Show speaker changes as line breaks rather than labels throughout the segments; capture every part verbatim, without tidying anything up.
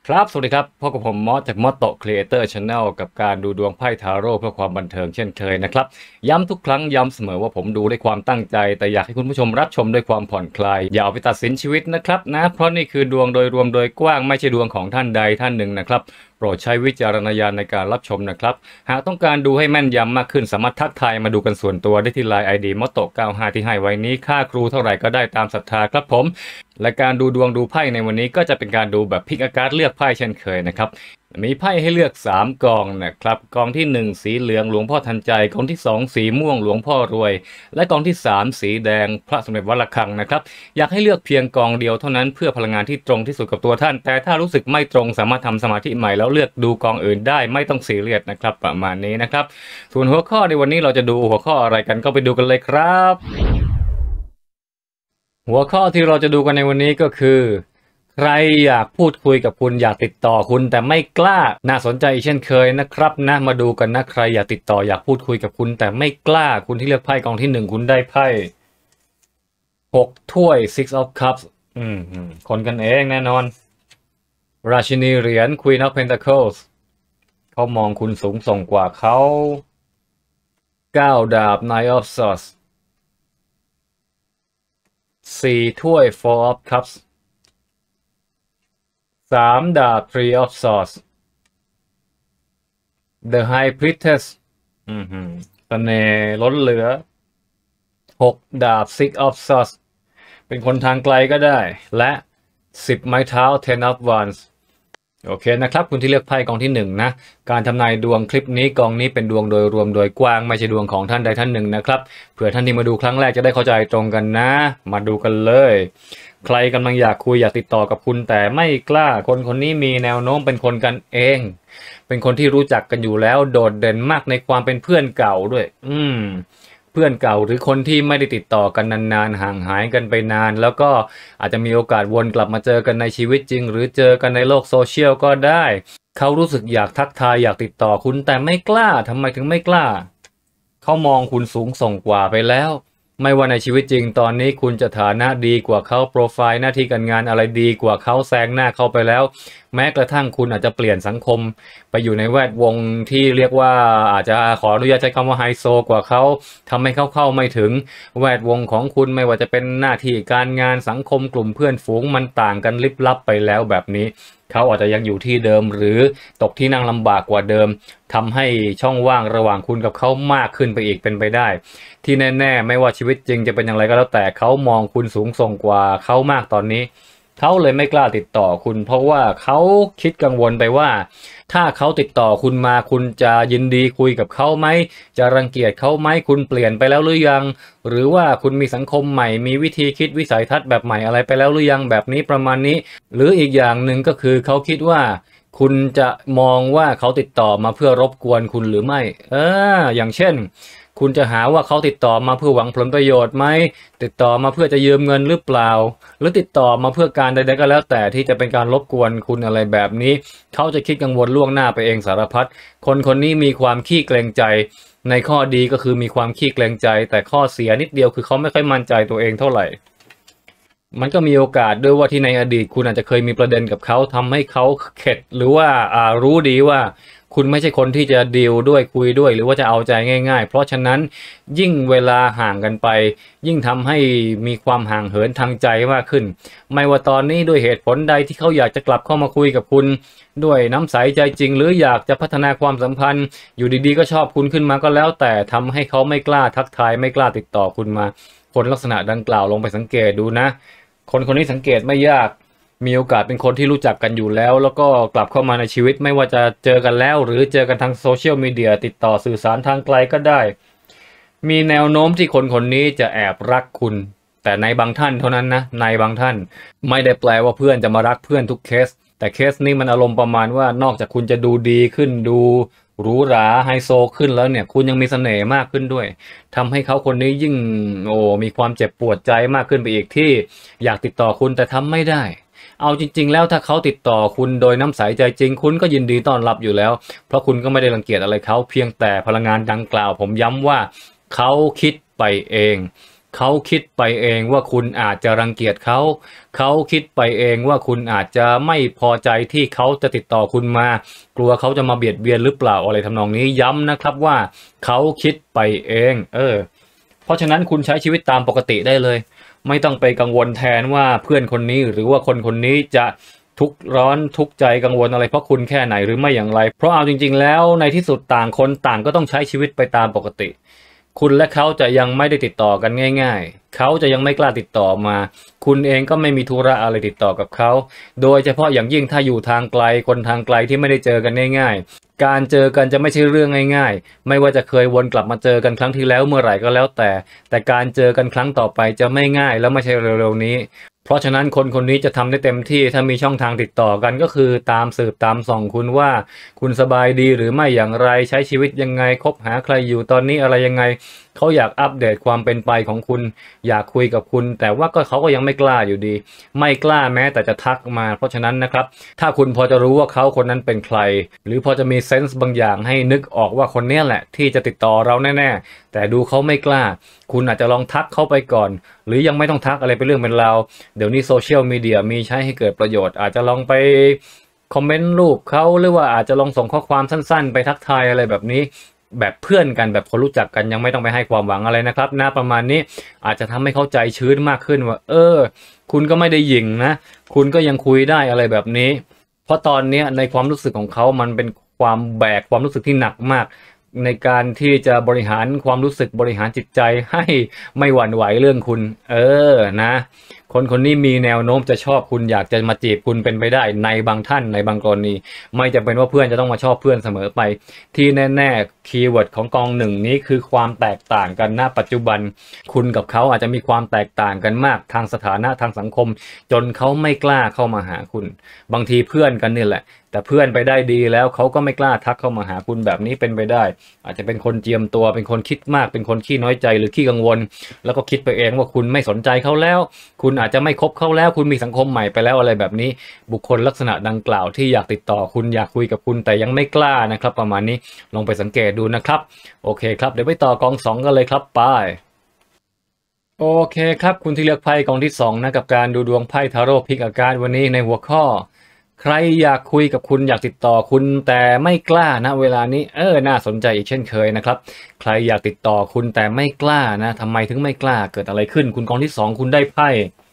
ครับสวัสดีครับพบกับผมมอสจากมอสโตครีเอเตอร์ชาแนลกับการดูดวงไพ่ทาโร่เพื่อความบันเทิงเช่นเคยนะครับย้ำทุกครั้งย้ำเสมอว่าผมดูด้วยความตั้งใจแต่อยากให้คุณผู้ชมรับชมด้วยความผ่อนคลายอย่าเอาไปตัดสินชีวิตนะครับนะเพราะนี่คือดวงโดยรวมโดยกว้างไม่ใช่ดวงของท่านใดท่านหนึ่งนะครับโปรดใช้วิจารณญาณในการรับชมนะครับหากต้องการดูให้แม่นยำมากขึ้นสามารถทักทายมาดูกันส่วนตัวได้ที่ไลน์ ไอ ดี มอสโตเก้าห้าที่ให้ไว้นี้ค่าครูเท่าไหร่ก็ได้ตามศรัทธาครับผมและการดูดวงดูไพ่ในวันนี้ก็จะเป็นการดูแบบพิกอาการเลือกไพ่เช่นเคยนะครับมีไพ่ให้เลือกสามกองนะครับกองที่หนึ่งสีเหลืองหลวงพ่อทันใจกองที่สองสีม่วงหลวงพ่อรวยและกองที่สามสีแดงพระสมเด็จวัดระฆังนะครับอยากให้เลือกเพียงกองเดียวเท่านั้นเพื่อพลังงานที่ตรงที่สุดกับตัวท่านแต่ถ้ารู้สึกไม่ตรงสามารถทำสมาธิใหม่แล้วเลือกดูกองอื่นได้ไม่ต้องซีเรียสนะครับประมาณนี้นะครับส่วนหัวข้อในวันนี้เราจะดูหัวข้ออะไรกันก็ไปดูกันเลยครับหัวข้อที่เราจะดูกันในวันนี้ก็คือใครอยากพูดคุยกับคุณอยากติดต่อคุณแต่ไม่กล้าน่าสนใจเช่นเคยนะครับนะมาดูกันนะใครอยากติดต่ออยากพูดคุยกับคุณแต่ไม่กล้าคุณที่เลือกไพ่กองที่หนึ่งคุณได้ไพ่หกถ้วย six of cups อืมคนกันเองแน่นอนราชินีเหรียญ Queen of Pentacles เขามองคุณสูงส่งกว่าเขาเก้าดาบ Nine of Swords สี่ถ้วย Four of Cups สามดาบ Three of Swords The High Priestess อืมเสน่ห์ล้นเหลือหกดาบ Six of Swords เป็นคนทางไกลก็ได้และสิบไม้เท้า Ten of Wands โอเคนะครับคุณที่เลือกไพ่กองที่หนึ่งนะการทำนายดวงคลิปนี้กองนี้เป็นดวงโดยรวมโดยกว้างไม่ใช่ดวงของท่านใดท่านหนึ่งนะครับเผื่อท่านที่มาดูครั้งแรกจะได้เข้าใจตรงกันนะมาดูกันเลยใครกำลังอยากคุยอยากติดต่อกับคุณแต่ไม่กล้าคนคนนี้มีแนวโน้มเป็นคนกันเองเป็นคนที่รู้จักกันอยู่แล้วโดดเด่นมากในความเป็นเพื่อนเก่าด้วยอืมเพื่อนเก่าหรือคนที่ไม่ได้ติดต่อกันนานๆห่างหายกันไปนานแล้วก็อาจจะมีโอกาสวนกลับมาเจอกันในชีวิตจริงหรือเจอกันในโลกโซเชียลก็ได้เขารู้สึกอยากทักทายอยากติดต่อคุณแต่ไม่กล้าทำไมถึงไม่กล้าเขามองคุณสูงส่งกว่าไปแล้วไม่ว่าในชีวิตจริงตอนนี้คุณจะฐานะดีกว่าเขาโปรไฟล์หน้าที่การงานอะไรดีกว่าเขาแซงหน้าเขาไปแล้วแม้กระทั่งคุณอาจจะเปลี่ยนสังคมไปอยู่ในแวดวงที่เรียกว่าอาจจะขออนุญาตใช้คำว่าไฮโซกว่าเขาทำให้เขาเข้าไม่ถึงแวดวงของคุณไม่ว่าจะเป็นหน้าที่การงานสังคมกลุ่มเพื่อนฝูงมันต่างกันลิบลับไปแล้วแบบนี้เขาอาจจะยังอยู่ที่เดิมหรือตกที่นั่งลำบากกว่าเดิมทำให้ช่องว่างระหว่างคุณกับเขามากขึ้นไปอีกเป็นไปได้ที่แน่ๆไม่ว่าชีวิตจริงจะเป็นอย่างไรก็แล้วแต่เขามองคุณสูงส่งกว่าเขามากตอนนี้เขาเลยไม่กล้าติดต่อคุณเพราะว่าเขาคิดกังวลไปว่าถ้าเขาติดต่อคุณมาคุณจะยินดีคุยกับเขาไหมจะรังเกียจเขาไหมคุณเปลี่ยนไปแล้วหรือยังหรือว่าคุณมีสังคมใหม่มีวิธีคิดวิสัยทัศน์แบบใหม่อะไรไปแล้วหรือยังแบบนี้ประมาณนี้หรืออีกอย่างหนึ่งก็คือเขาคิดว่าคุณจะมองว่าเขาติดต่อมาเพื่อรบกวนคุณหรือไม่เอออย่างเช่นคุณจะหาว่าเขาติดต่อมาเพื่อหวังผลประโยชน์ไหมติดต่อมาเพื่อจะยืมเงินหรือเปล่าหรือติดต่อมาเพื่อการใดๆก็แล้วแต่ที่จะเป็นการรบกวนคุณอะไรแบบนี้เขาจะคิดกังวลล่วงหน้าไปเองสารพัดคนคนนี้มีความขี้เกรงใจในข้อดีก็คือมีความขี้เกรงใจแต่ข้อเสียนิดเดียวคือเขาไม่ค่อยมั่นใจตัวเองเท่าไหร่มันก็มีโอกาสด้วยว่าที่ในอดีตคุณอาจจะเคยมีประเด็นกับเขาทำให้เขาเข็ดหรือว่าอ่ารู้ดีว่าคุณไม่ใช่คนที่จะดีลด้วยคุยด้วยหรือว่าจะเอาใจง่ายๆเพราะฉะนั้นยิ่งเวลาห่างกันไปยิ่งทำให้มีความห่างเหินทางใจมากขึ้นไม่ว่าตอนนี้ด้วยเหตุผลใดที่เขาอยากจะกลับเข้ามาคุยกับคุณด้วยน้ำใสใจจริงหรืออยากจะพัฒนาความสัมพันธ์อยู่ดีๆก็ชอบคุณขึ้นมาก็แล้วแต่ทำให้เขาไม่กล้าทักทายไม่กล้าติดต่อคุณมาคนลักษณะดังกล่าวลงไปสังเกตดูนะคนคนนี้สังเกตไม่ยากมีโอกาสเป็นคนที่รู้จักกันอยู่แล้วแล้วก็กลับเข้ามาในชีวิตไม่ว่าจะเจอกันแล้วหรือเจอกันทางโซเชียลมีเดียติดต่อสื่อสารทางไกลก็ได้มีแนวโน้มที่คนคนนี้จะแอบรักคุณแต่ในบางท่านเท่านั้นนะในบางท่านไม่ได้แปลว่าเพื่อนจะมารักเพื่อนทุกเคสแต่เคสนี้มันอารมณ์ประมาณว่านอกจากคุณจะดูดีขึ้นดูหรูหราไฮโซขึ้นแล้วเนี่ยคุณยังมีเสน่ห์มากขึ้นด้วยทำให้เขาคนนี้ยิ่งโอ้มีความเจ็บปวดใจมากขึ้นไปอีกที่อยากติดต่อคุณแต่ทำไม่ได้เอาจริงๆแล้วถ้าเขาติดต่อคุณโดยน้ำใสใจจริงคุณก็ยินดีต้อนรับอยู่แล้วเพราะคุณก็ไม่ได้รังเกียจอะไรเขาเพียงแต่พลังงานดังกล่าวผมย้ำว่าเขาคิดไปเองเขาคิดไปเองว่าคุณอาจจะรังเกียจเขาเขาคิดไปเองว่าคุณอาจจะไม่พอใจที่เขาจะติดต่อคุณมากลัวเขาจะมาเบียดเบียนหรือเปล่าอะไรทำนองนี้ย้ำนะครับว่าเขาคิดไปเองเออเพราะฉะนั้นคุณใช้ชีวิตตามปกติได้เลยไม่ต้องไปกังวลแทนว่าเพื่อนคนนี้หรือว่าคนคนนี้จะทุกข์ร้อนทุกข์ใจกังวลอะไรเพราะคุณแค่ไหนหรือไม่อย่างไรเพราะเอาจริงๆแล้วในที่สุดต่างคนต่างก็ต้องใช้ชีวิตไปตามปกติคุณและเขาจะยังไม่ได้ติดต่อกันง่ายๆเขาจะยังไม่กล้าติดต่อมาคุณเองก็ไม่มีธุระอะไรติดต่อกับเขาโดยเฉพาะอย่างยิ่งถ้าอยู่ทางไกลคนทางไกลที่ไม่ได้เจอกันง่ายๆการเจอกันจะไม่ใช่เรื่องง่ายๆไม่ว่าจะเคยวนกลับมาเจอกันครั้งที่แล้วเมื่อไหร่ก็แล้วแต่แต่การเจอกันครั้งต่อไปจะไม่ง่ายและไม่ใช่เร็วๆนี้เพราะฉะนั้นคนคนนี้จะทำได้เต็มที่ถ้ามีช่องทางติดต่อกันก็คือตามสืบตามส่องคุณว่าคุณสบายดีหรือไม่อย่างไรใช้ชีวิตยังไงคบหาใครอยู่ตอนนี้อะไรยังไงเขาอยากอัปเดตความเป็นไปของคุณอยากคุยกับคุณแต่ว่าก็เขาก็ยังไม่กล้าอยู่ดีไม่กล้าแม้แต่จะทักมาเพราะฉะนั้นนะครับถ้าคุณพอจะรู้ว่าเขาคนนั้นเป็นใครหรือพอจะมีเซนส์บางอย่างให้นึกออกว่าคนนี้แหละที่จะติดต่อเราแน่ๆแต่ดูเขาไม่กล้าคุณอาจจะลองทักเข้าไปก่อนหรือยังไม่ต้องทักอะไรเป็นเรื่องเป็นราวเดี๋ยวนี้โซเชียลมีเดียมีใช้ให้เกิดประโยชน์อาจจะลองไปคอมเมนต์รูปเขาหรือว่าอาจจะลองส่งข้อความสั้นๆไปทักทายอะไรแบบนี้แบบเพื่อนกันแบบคนรู้จักกันยังไม่ต้องไปให้ความหวังอะไรนะครับนะประมาณนี้อาจจะทำให้เข้าใจชื้นมากขึ้นว่าเออคุณก็ไม่ได้หยิ่งนะคุณก็ยังคุยได้อะไรแบบนี้เพราะตอนนี้ในความรู้สึกของเขามันเป็นความแบกความรู้สึกที่หนักมากในการที่จะบริหารความรู้สึกบริหารจิตใจให้ไม่หวั่นไหวเรื่องคุณเออนะคนคนนี้มีแนวโน้มจะชอบคุณอยากจะมาจีบคุณเป็นไปได้ในบางท่านในบางกรณีไม่จำเป็นว่าเพื่อนจะต้องมาชอบเพื่อนเสมอไปที่แน่ๆคีย์เวิร์ดของกองหนึ่งนี้คือความแตกต่างกันณปัจจุบันคุณกับเขาอาจจะมีความแตกต่างกันมากทางสถานะทางสังคมจนเขาไม่กล้าเข้ามาหาคุณบางทีเพื่อนกันนี่แหละแต่เพื่อนไปได้ดีแล้วเขาก็ไม่กล้าทักเข้ามาหาคุณแบบนี้เป็นไปได้อาจจะเป็นคนเจียมตัวเป็นคนคิดมากเป็นคนขี้น้อยใจหรือขี้กังวลแล้วก็คิดไปเองว่าคุณไม่สนใจเขาแล้วคุณอาจจะไม่คบเขาแล้วคุณมีสังคมใหม่ไปแล้วอะไรแบบนี้บุคคลลักษณะดังกล่าวที่อยากติดต่อคุณอยากคุยกับคุณแต่ยังไม่กล้านะครับประมาณนี้ลองไปสังเกตดูนะครับโอเคครับเดี๋ยวไปต่อกองสองกันเลยครับไปโอเคครับคุณที่เลือกไพ่กองที่สองนะกับการดูดวงไพ่ทาโร่พิกอาการวันนี้ในหัวข้อใครอยากคุยกับคุณอยากติดต่อคุณแต่ไม่กล้านะเวลานี้เออน่าสนใจอีกเช่นเคยนะครับใครอยากติดต่อคุณแต่ไม่กล้านะทำไมถึงไม่กล้าเกิดอะไรขึ้นคุณกองที่สองคุณได้ไพ่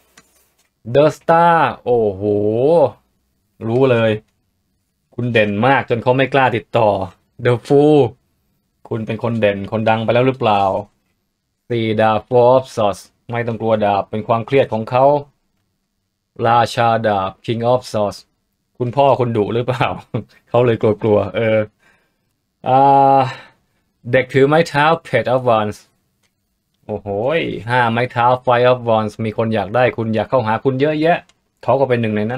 The Star โอ้โหรู้เลยคุณเด่นมากจนเขาไม่กล้าติดต่อ The Fool คุณเป็นคนเด่นคนดังไปแล้วหรือเปล่าสี่ดาบ Four of Swords ไม่ต้องกลัวดาบเป็นความเครียดของเขาราชาดาบ King of Swords คุณพ่อคุณดุหรือเปล่า เขาเลยกลัวๆเอออ่าเด็กถือไม้เท้า Page of Wands โอ้โหห้าไม้เท้า Five of Wands มีคนอยากได้คุณอยากเข้าหาคุณเยอะแยะเขาก็เป็นหนึ่งในนั้น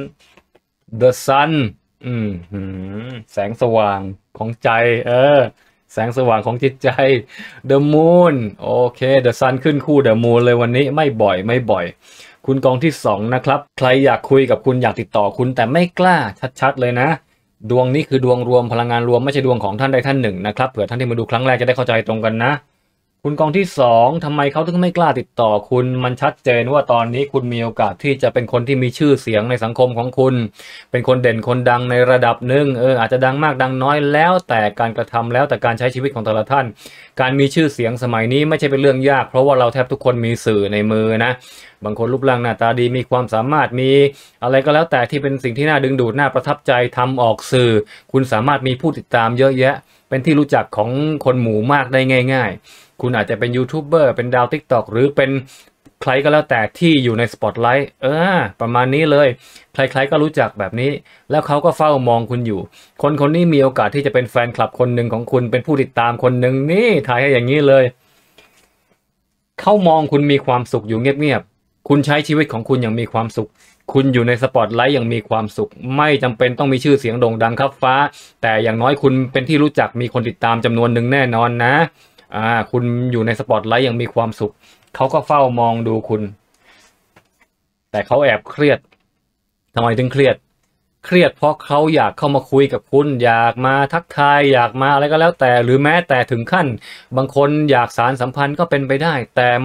The Sun อืมแสงสว่างของใจเออแสงสว่างของจิตใจ The Moon โอเค The Sun ขึ้นคู่ The Moon เลยวันนี้ไม่บ่อยไม่บ่อยคุณกองที่สองนะครับใครอยากคุยกับคุณอยากติดต่อคุณแต่ไม่กล้าชัดๆเลยนะดวงนี้คือดวงรวมพลังงานรวมไม่ใช่ดวงของท่านใดท่านหนึ่งนะครับเผื่อท่านที่มาดูครั้งแรกจะได้เข้าใจตรงกันนะคุณกองที่สองทำไมเขาถึงไม่กล้าติดต่อคุณมันชัดเจนว่าตอนนี้คุณมีโอกาสที่จะเป็นคนที่มีชื่อเสียงในสังคมของคุณเป็นคนเด่นคนดังในระดับหนึ่งเอออาจจะดังมากดังน้อยแล้วแต่การกระทำแล้วแต่การใช้ชีวิตของแต่ละท่านการมีชื่อเสียงสมัยนี้ไม่ใช่เป็นเรื่องยากเพราะว่าเราแทบทุกคนมีสื่อในมือนะบางคนรูปร่างหน้าตาดีมีความสามารถมีอะไรก็แล้วแต่ที่เป็นสิ่งที่น่าดึงดูดน่าประทับใจทำออกสื่อคุณสามารถมีผู้ติดตามเยอะแยะเป็นที่รู้จักของคนหมู่มากได้ง่ายๆคุณอาจจะเป็นยูทูบเบอร์เป็นดาว ติ๊กต็อก หรือเป็นใครก็แล้วแต่ที่อยู่ในสปอตไลท์เออประมาณนี้เลยใครๆก็รู้จักแบบนี้แล้วเขาก็เฝ้ามองคุณอยู่คนคนนี้มีโอกาสที่จะเป็นแฟนคลับคนหนึ่งของคุณเป็นผู้ติดตามคนหนึ่งนี่ถ่ายให้อย่างนี้เลยเขามองคุณมีความสุขอยู่เงียบๆคุณใช้ชีวิตของคุณอย่างมีความสุขคุณอยู่ในสปอตไลท์อย่างมีความสุขไม่จำเป็นต้องมีชื่อเสียงโด่งดังครับฟ้าแต่อย่างน้อยคุณเป็นที่รู้จักมีคนติดตามจำนวนหนึ่งแน่นอนนะอ่าคุณอยู่ในสปอตไลท์อย่างมีความสุขเขาก็เฝ้ามองดูคุณแต่เขาแอบเครียดทำไมถึงเครียดเครียดเพราะเขาอยากเข้ามาคุยกับคุณอยากมาทักทายอยากมาอะไรก็แล้วแต่หรือแม้แต่ถึงขั้นบางคนอยากสารสัมพันธ์ก็เป็นไปได้แต่มัน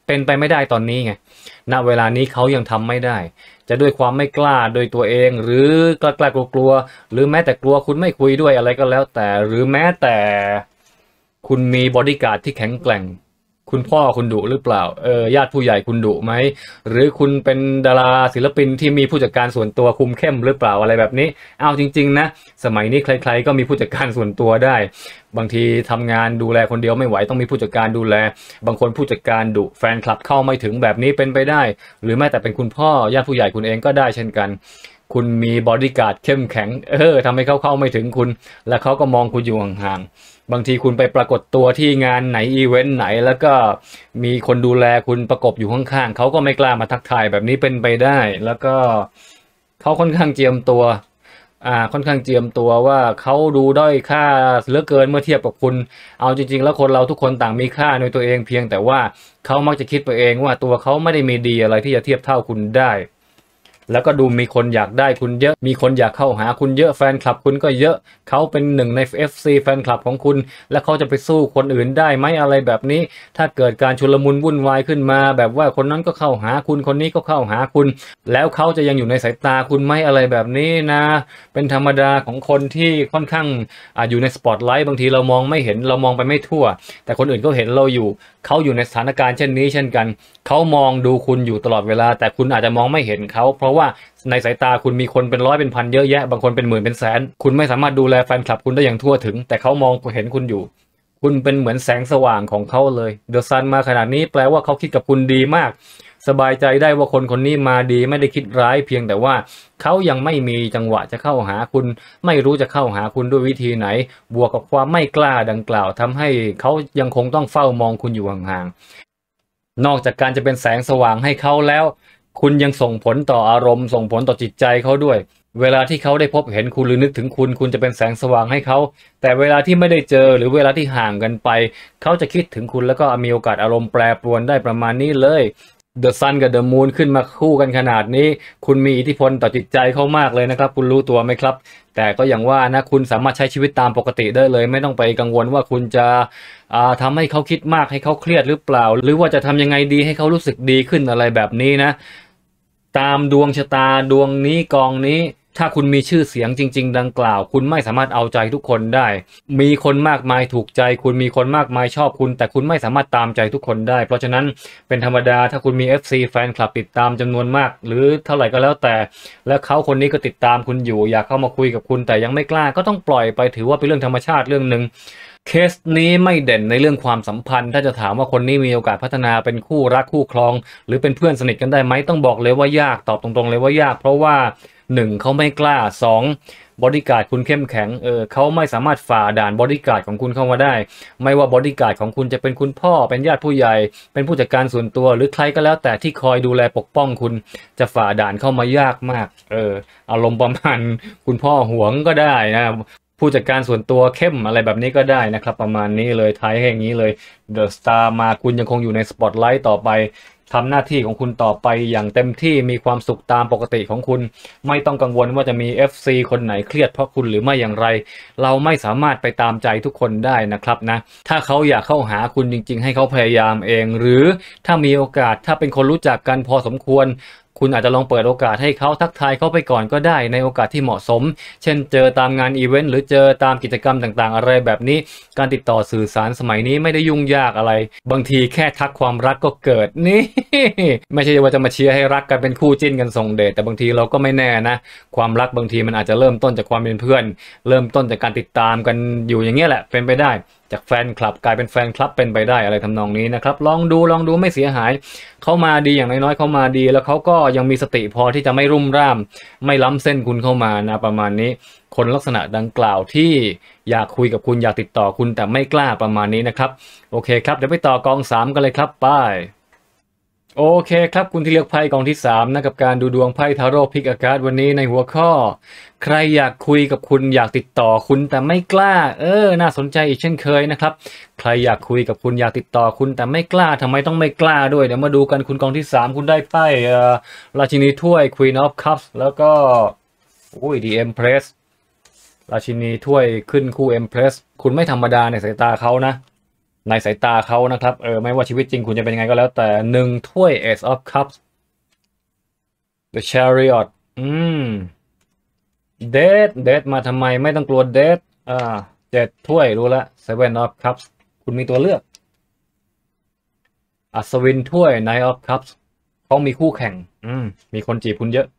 เป็นไปไม่ได้ตอนนี้ไงณเวลานี้เขายังทำไม่ได้จะด้วยความไม่กล้าโดยตัวเองหรือกล้ากล้ากลัวหรือแม้แต่กลัวคุณไม่คุยด้วยอะไรก็แล้วแต่หรือแม้แต่คุณมีบอดี้การ์ดที่แข็งแกร่งคุณพ่อคุณดุหรือเปล่าเออญาติผู้ใหญ่คุณดุไหมหรือคุณเป็นดาราศิลปินที่มีผู้จัดการส่วนตัวคุมเข้มหรือเปล่าอะไรแบบนี้เอาจริงๆนะสมัยนี้ใครๆก็มีผู้จัดการส่วนตัวได้บางทีทำงานดูแลคนเดียวไม่ไหวต้องมีผู้จัดการดูแลบางคนผู้จัดการดุแฟนคลับเข้าไม่ถึงแบบนี้เป็นไปได้หรือแม้แต่เป็นคุณพ่อญาติผู้ใหญ่คุณเองก็ได้เช่นกันคุณมีบอดี้การ์ดเข้มแข็งเออทำให้เขาเข้าไม่ถึงคุณและเขาก็มองคุณอยู่ห่างๆบางทีคุณไปปรากฏตัวที่งานไหนอีเวนต์ไหนแล้วก็มีคนดูแลคุณประกบอยู่ข้างๆเขาก็ไม่กล้ามาทักทายแบบนี้เป็นไปได้แล้วก็เขาค่อนข้างเจียมตัวอ่าค่อนข้างเจียมตัวว่าเขาดูด้อยค่าเหลือเกินเมื่อเทียบกับคุณเอาจริงๆแล้วคนเราทุกคนต่างมีค่าในตัวเองเพียงแต่ว่าเขามักจะคิดไปเองว่าตัวเขาไม่ได้มีดีอะไรที่จะเทียบเท่าคุณได้แล้วก็ดูมีคนอยากได้คุณเยอะมีคนอยากเข้าหาคุณเยอะแฟนคลับคุณก็เยอะเขาเป็นหนึ่งใน เอฟ ซี แฟนคลับของคุณและเขาจะไปสู้คนอื่นได้ไหมอะไรแบบนี้ถ้าเกิดการชุลมุนวุ่นวายขึ้นมาแบบว่าคนนั้นก็เข้าหาคุณคนนี้ก็เข้าหาคุณแล้วเขาจะยังอยู่ในสายตาคุณไหมอะไรแบบนี้นะเป็นธรรมดาของคนที่ค่อนข้างอ่าอยู่ในสปอตไลท์บางทีเรามองไม่เห็นเรามองไปไม่ทั่วแต่คนอื่นก็เห็นเราอยู่เขาอยู่ในสถานการณ์เช่นนี้เช่นกันเขามองดูคุณอยู่ตลอดเวลาแต่คุณอาจจะมองไม่เห็นเขาเพราะว่าในสายตาคุณมีคนเป็นร้อยเป็นพันเยอะแยะบางคนเป็นหมื่นเป็นแสนคุณไม่สามารถดูแลแฟนคลับคุณได้อย่างทั่วถึงแต่เขามองเห็นคุณอยู่คุณเป็นเหมือนแสงสว่างของเขาเลยเดอะซันมาขนาดนี้แปลว่าเขาคิดกับคุณดีมากสบายใจได้ว่าคนคนนี้มาดีไม่ได้คิดร้ายเพียงแต่ว่าเขายังไม่มีจังหวะจะเข้าหาคุณไม่รู้จะเข้าหาคุณด้วยวิธีไหนบวกกับความไม่กล้าดังกล่าวทำให้เขายังคงต้องเฝ้ามองคุณอยู่ห่างๆนอกจากการจะเป็นแสงสว่างให้เขาแล้วคุณยังส่งผลต่ออารมณ์ส่งผลต่อจิตใจเขาด้วยเวลาที่เขาได้พบเห็นคุณหรือนึกถึงคุณคุณจะเป็นแสงสว่างให้เขาแต่เวลาที่ไม่ได้เจอหรือเวลาที่ห่างกันไปเขาจะคิดถึงคุณแล้วก็มีโอกาสอารมณ์แปรปรวนได้ประมาณนี้เลยเดอะซันกับเดอะมูนขึ้นมาคู่กันขนาดนี้คุณมีอิทธิพลต่อจิตใจเขามากเลยนะครับคุณรู้ตัวไหมครับแต่ก็อย่างว่านะคุณสามารถใช้ชีวิตตามปกติได้เลยไม่ต้องไปกังวลว่าคุณจะอ่าทำให้เขาคิดมากให้เขาเครียดหรือเปล่าหรือว่าจะทำยังไงดีให้เขารู้สึกดีขึ้นอะไรแบบนี้นะตามดวงชะตาดวงนี้กองนี้ถ้าคุณมีชื่อเสียงจริงๆดังกล่าวคุณไม่สามารถเอาใจทุกคนได้มีคนมากมายถูกใจคุณมีคนมากมายชอบคุณแต่คุณไม่สามารถตามใจทุกคนได้เพราะฉะนั้นเป็นธรรมดาถ้าคุณมี เอฟ ซี แฟนคลับติดตามจำนวนมากหรือเท่าไหร่ก็แล้วแต่และเขาคนนี้ก็ติดตามคุณอยู่อยากเข้ามาคุยกับคุณแต่ยังไม่กล้าก็ต้องปล่อยไปถือว่าเป็นเรื่องธรรมชาติเรื่องหนึ่งเคสนี้ไม่เด่นในเรื่องความสัมพันธ์ถ้าจะถามว่าคนนี้มีโอกาสพัฒนาเป็นคู่รักคู่ครองหรือเป็นเพื่อนสนิทกันได้ไหมต้องบอกเลยว่ายากตอบตรงๆเลยว่ายากเพราะว่าหนึ่งเขาไม่กล้าสองบอดี้การ์ดคุณเข้มแข็งเออเขาไม่สามารถฝ่าด่านบอดี้การ์ดของคุณเข้ามาได้ไม่ว่าบอดี้การ์ดของคุณจะเป็นคุณพ่อเป็นญาติผู้ใหญ่เป็นผู้จัดการส่วนตัวหรือใครก็แล้วแต่ที่คอยดูแลปกป้องคุณจะฝ่าด่านเข้ามายากมากเอออารมณ์ประมาณคุณพ่อหวงก็ได้นะผู้จัดการส่วนตัวเข้มอะไรแบบนี้ก็ได้นะครับประมาณนี้เลยท้ายให้อย่างนี้เลยเดอะสตาร์มาคุณยังคงอยู่ในสปอตไลท์ต่อไปทำหน้าที่ของคุณต่อไปอย่างเต็มที่มีความสุขตามปกติของคุณไม่ต้องกังวลว่าจะมี เอฟ ซี คนไหนเครียดเพราะคุณหรือไม่อย่างไรเราไม่สามารถไปตามใจทุกคนได้นะครับนะถ้าเขาอยากเข้าหาคุณจริงๆให้เขาพยายามเองหรือถ้ามีโอกาสถ้าเป็นคนรู้จักกันพอสมควรคุณอาจจะลองเปิดโอกาสให้เขาทักทายเขาไปก่อนก็ได้ในโอกาสที่เหมาะสมเช่นเจอตามงานอีเวนต์หรือเจอตามกิจกรรมต่างๆอะไรแบบนี้การติดต่อสื่อสารสมัยนี้ไม่ได้ยุ่งยากอะไรบางทีแค่ทักความรักก็เกิดนี่ ไม่ใช่ว่าจะมาเชียร์ให้รักกันเป็นคู่จิ้นกันส่งเดทแต่บางทีเราก็ไม่แน่นะความรักบางทีมันอาจจะเริ่มต้นจากความเป็นเพื่อนเริ่มต้นจากการติดตามกันอยู่อย่างเงี้ยแหละเป็นไปได้จากแฟนคลับกลายเป็นแฟนคลับเป็นไปได้อะไรทำนองนี้นะครับลองดูลองดูไม่เสียหายเขามาดีอย่างน้อยๆเขามาดีแล้วเขาก็ยังมีสติพอที่จะไม่รุ่มร่ามไม่ล้ำเส้นคุณเข้ามานะประมาณนี้คนลักษณะดังกล่าวที่อยากคุยกับคุณอยากติดต่อคุณแต่ไม่กล้าประมาณนี้นะครับโอเคครับเดี๋ยวไปต่อกองสามกันเลยครับไปโอเคครับคุณที่เลือกไพ่กองที่สามนะกับการดูดวงไพ่ทาโร่พิกอากาศวันนี้ในหัวข้อใครอยากคุยกับคุณอยากติดต่อคุณแต่ไม่กล้าเออน่าสนใจอีกเช่นเคยนะครับใครอยากคุยกับคุณอยากติดต่อคุณแต่ไม่กล้าทำไมต้องไม่กล้าด้วยเดี๋ยวมาดูกันคุณกองที่สามคุณได้ไพ่เอ่อราชินีถ้วย Queen of Cups แล้วก็อุ้ย The Empress ราชินีถ้วยขึ้นคู่ Empress คุณไม่ธรรมดาในสายตาเขานะในสายตาเขานะครับเออไม่ว่าชีวิตจริงคุณจะเป็นยังไงก็แล้วแต่หนึ่งถ้วย Ace of Cups The Chariot อืมเดทเดทมาทำไมไม่ต้องกลัวเดทอ่าเจ็ดถ้วยรู้ละ Seven of Cups คุณมีตัวเลือกอัศวินถ้วย Nine of Cups เขามีคู่แข่งอืมมีคนจีบคุณเยอะ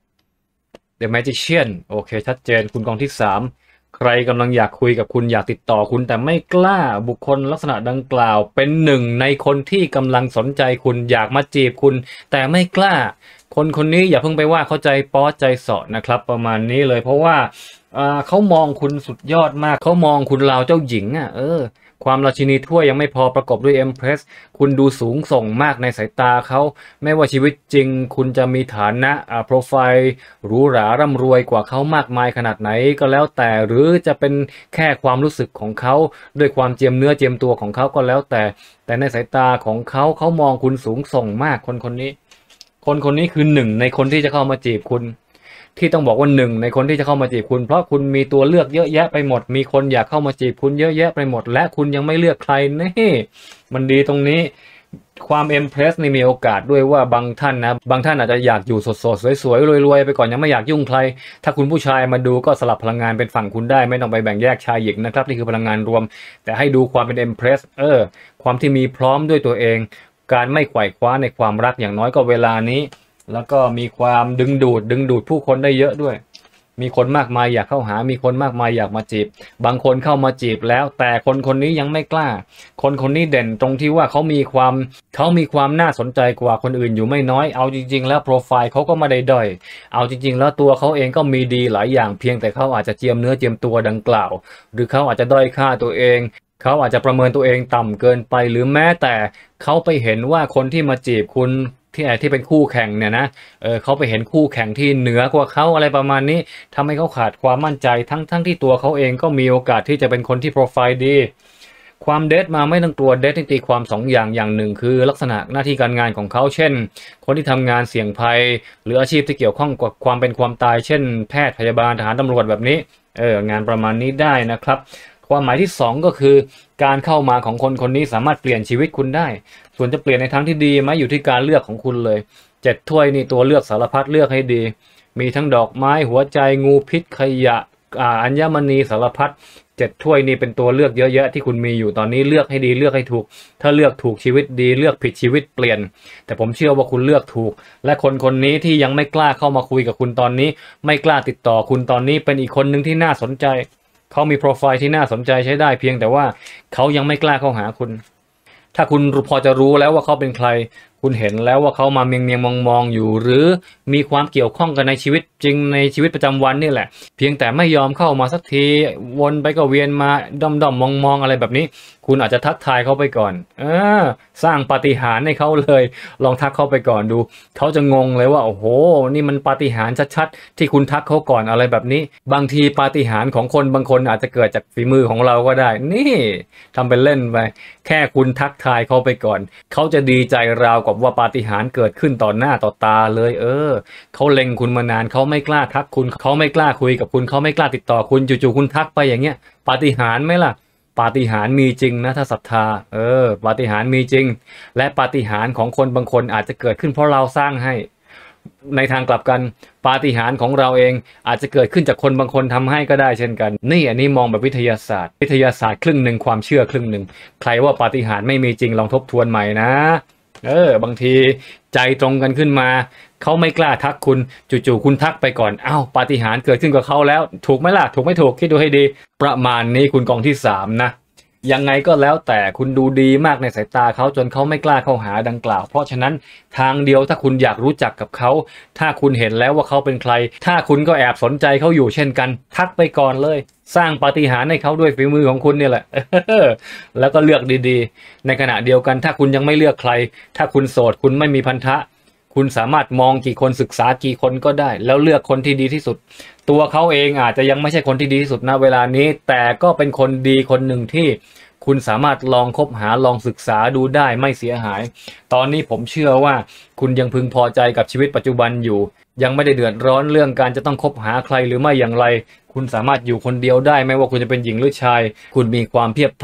The Magician โอเคชัดเจนคุณกองที่สามใครกำลังอยากคุยกับคุณอยากติดต่อคุณแต่ไม่กล้าบุคคลลักษณะดังกล่าวเป็นหนึ่งในคนที่กำลังสนใจคุณอยากมาจีบคุณแต่ไม่กล้าคนคนนี้อย่าเพิ่งไปว่าเข้าใจป๊อใจเสาะนะครับประมาณนี้เลยเพราะว่าเขามองคุณสุดยอดมากเขามองคุณราวเจ้าหญิงอ่ะเออความราชินีถ้วยยังไม่พอประกอบด้วยเอ็มเพรสคุณดูสูงส่งมากในสายตาเขาไม่ว่าชีวิตจริงคุณจะมีฐานะอ่าโปรไฟล์หรูหราร่ำรวยกว่าเขามากมายขนาดไหนก็แล้วแต่หรือจะเป็นแค่ความรู้สึกของเขาด้วยความเจียมเนื้อเจียมตัวของเขาก็แล้วแต่แต่ในสายตาของเขาเขามองคุณสูงส่งมากคนคนนี้คนคนนี้คือหนึ่งในคนที่จะเข้ามาจีบคุณที่ต้องบอกว่าหนึ่งในคนที่จะเข้ามาจีบคุณเพราะคุณมีตัวเลือกเยอะแยะไปหมดมีคนอยากเข้ามาจีบคุณเยอะแยะไปหมดและคุณยังไม่เลือกใครนี่มันดีตรงนี้ความเอ็มเพรสนี่มีโอกาสด้วยว่าบางท่านนะบางท่านอาจจะอยากอยู่สดๆสวยๆรวยๆไปก่อนยังไม่อยากยุ่งใครถ้าคุณผู้ชายมาดูก็สลับพลังงานเป็นฝั่งคุณได้ไม่ต้องไปแบ่งแยกชายหญิงนะครับนี่คือพลังงานรวมแต่ให้ดูความเป็นเอ็มเพรสเออความที่มีพร้อมด้วยตัวเองการไม่ไขว่คว้าในความรักอย่างน้อยก็เวลานี้แล้วก็มีความดึงดูดดึงดูดผู้คนได้เยอะด้วยมีคนมากมายอยากเข้าหามีคนมากมายอยากมาจีบบางคนเข้ามาจีบแล้วแต่คนคนนี้ยังไม่กล้าคนคนนี้เด่นตรงที่ว่าเขามีความเขามีความน่าสนใจกว่าคนอื่นอยู่ไม่น้อยเอาจริงๆแล้วโปรไฟล์เขาก็ไม่ได้ด้อยเอาจริงๆแล้วตัวเขาเองก็มีดีหลายอย่างเพียงแต่เขาอาจจะเจียมเนื้อเจียมตัวดังกล่าวหรือเขาอาจจะด้อยค่าตัวเองเขาอาจจะประเมินตัวเองต่ำเกินไปหรือแม้แต่เขาไปเห็นว่าคนที่มาจีบคุณที่ที่เป็นคู่แข่งเนี่ยนะเออเขาไปเห็นคู่แข่งที่เหนือกว่าเขาอะไรประมาณนี้ทำให้เขาขาดความมั่นใจทั้งทั้งที่ตัวเขาเองก็มีโอกาสที่จะเป็นคนที่โปรไฟล์ดีความเดทมาไม่ต้องกลัวเดทตีความสองอย่างอย่างหนึ่งคือลักษณะหน้าที่การงานของเขาเช่นคนที่ทำงานเสี่ยงภัยหรืออาชีพที่เกี่ยวข้องกับความเป็นความตายเช่นแพทย์พยาบาลทหารตำรวจแบบนี้เอองานประมาณนี้ได้นะครับความหมายที่สองก็คือการเข้ามาของคนคนนี้สามารถเปลี่ยนชีวิตคุณได้ส่วนจะเปลี่ยนในทางที่ดีไหมอยู่ที่การเลือกของคุณเลยเจ็ดถ้วยนี่ตัวเลือกสารพัดเลือกให้ดีมีทั้งดอกไม้หัวใจงูพิษขยะอัญมณีสารพัดเจ็ดถ้วยนี่เป็นตัวเลือกเยอะแยะที่คุณมีอยู่ตอนนี้เลือกให้ดีเลือกให้ถูกถ้าเลือกถูกชีวิตดีเลือกผิดชีวิตเปลี่ยนแต่ผมเชื่อว่าคุณเลือกถูกและคนคนนี้ที่ยังไม่กล้าเข้ามาคุยกับคุณตอนนี้ไม่กล้าติดต่อคุณตอนนี้เป็นอีกคนหนึ่งที่น่าสนใจเขามีโปรไฟล์ที่น่าสนใจใช้ได้เพียงแต่ว่าเขายังไม่กล้าเข้าหาคุณถ้าคุณพอจะรู้แล้วว่าเขาเป็นใครคุณเห็นแล้วว่าเขามาเมียงเมียงมองมองอยู่หรือมีความเกี่ยวข้องกันในชีวิตจริงในชีวิตประจำวันนี่แหละเพียงแต่ไม่ยอมเข้ามาสักทีวนไปก็เวียนมาด้อมด้อมมองมองอะไรแบบนี้คุณอาจจะทักทายเขาไปก่อนเออสร้างปาฏิหาริย์ให้เขาเลยลองทักเขาไปก่อนดูเขาจะงงเลยว่าโอ้โหนี่มันปาฏิหาริย์ชัดๆที่คุณทักเขาก่อนอะไรแบบนี้บางทีปาฏิหาริย์ของคนบางคนอาจจะเกิดจากฝีมือของเราก็ได้นี่ทำเป็นเล่นไปแค่คุณทักทายเขาไปก่อนเขาจะดีใจราวกับว่าปาฏิหาริย์เกิดขึ้นต่อหน้าต่อตาเลยเออเขาเล็งคุณมานานเขาไม่กล้าทักคุณเขาไม่กล้าคุยกับคุณเขาไม่กล้าติดต่อคุณจู่ๆคุณทักไปอย่างเงี้ยปาฏิหาริย์ไหมล่ะปาฏิหาริย์มีจริงนะถ้าศรัทธาเออปาฏิหาริย์มีจริงและปาฏิหาริย์ของคนบางคนอาจจะเกิดขึ้นเพราะเราสร้างให้ในทางกลับกันปาฏิหาริย์ของเราเองอาจจะเกิดขึ้นจากคนบางคนทำให้ก็ได้เช่นกันนี่อันนี้มองแบบวิทยาศาสตร์วิทยาศาสตร์ครึ่งหนึ่งความเชื่อครึ่งหนึ่งใครว่าปาฏิหาริย์ไม่มีจริงลองทบทวนใหม่นะเออบางทีใจตรงกันขึ้นมาเขาไม่กล้าทักคุณจู่ๆคุณทักไปก่อนอ้าวปาฏิหาริย์เกิดขึ้นกับเขาแล้วถูกไหมล่ะถูกไม่ถูกคิดดูให้ดีประมาณนี้คุณกองที่สามนะยังไงก็แล้วแต่คุณดูดีมากในสายตาเขาจนเขาไม่กล้าเข้าหาดังกล่าวเพราะฉะนั้นทางเดียวถ้าคุณอยากรู้จักกับเขาถ้าคุณเห็นแล้วว่าเขาเป็นใครถ้าคุณก็แอบสนใจเขาอยู่เช่นกันทักไปก่อนเลยสร้างปาฏิหาริย์ให้เขาด้วยฝีมือของคุณเนี่ยแหละแล้วก็เลือกดีๆในขณะเดียวกันถ้าคุณยังไม่เลือกใครถ้าคุณโสดคุณไม่มีพันธะคุณสามารถมองกี่คนศึกษากี่คนก็ได้แล้วเลือกคนที่ดีที่สุดตัวเขาเองอาจจะยังไม่ใช่คนที่ดีที่สุดณเวลานี้แต่ก็เป็นคนดีคนหนึ่งที่คุณสามารถลองคบหาลองศึกษาดูได้ไม่เสียหายตอนนี้ผมเชื่อว่าคุณยังพึงพอใจกับชีวิตปัจจุบันอยู่ยังไม่ได้เดือดร้อนเรื่องการจะต้องคบหาใครหรือไม่อย่างไรคุณสามารถอยู่คนเดียวได้ไม่ว่าคุณจะเป็นหญิงหรือชายคุณมีความเพียบพร้อม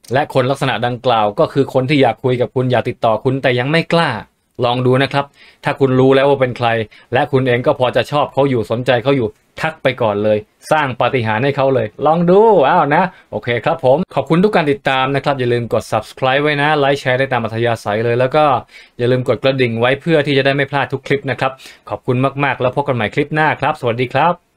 และคนลักษณะดังกล่าวก็คือคนที่อยากคุยกับคุณอยากติดต่อคุณแต่ยังไม่กล้าลองดูนะครับถ้าคุณรู้แล้วว่าเป็นใครและคุณเองก็พอจะชอบเขาอยู่สนใจเขาอยู่ทักไปก่อนเลยสร้างปาฏิหาริย์ให้เขาเลยลองดูอ้าวนะโอเคครับผมขอบคุณทุกการติดตามนะครับอย่าลืมกด Subscribe ไว้นะไลค์แชร์ได้ตามอัธยาศัยเลยแล้วก็อย่าลืมกดกระดิ่งไว้เพื่อที่จะได้ไม่พลาดทุกคลิปนะครับขอบคุณมากๆแล้วพบกันใหม่คลิปหน้าครับสวัสดีครับ